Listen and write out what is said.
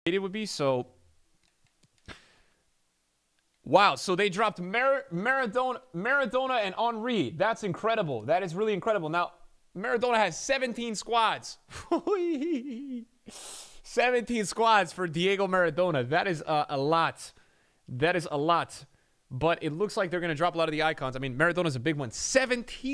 it would be. So, wow. So they dropped Maradona and Henry. That's incredible. That is really incredible. Now, Maradona has 17 squads. 17 squads for Diego Maradona. That is a lot. That is a lot. But it looks like they're going to drop a lot of the icons. I mean, Maradona's a big one. 17.